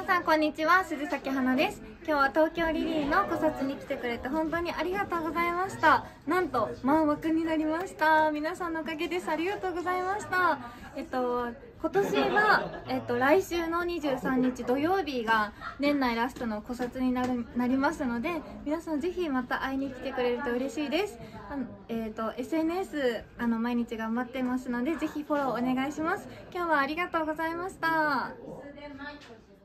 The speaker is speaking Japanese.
さんこんにちは、鈴崎花です。今日は東京リリーの古刹に来てくれて本当にありがとうございました。なんと満枠になりました。皆さんのおかげです。ありがとうございました。今年は、来週の23日土曜日が年内ラストの古刹になりますので、皆さんぜひまた会いに来てくれると嬉しいです。SNS 毎日頑張ってますので、ぜひフォローお願いします。今日はありがとうございました。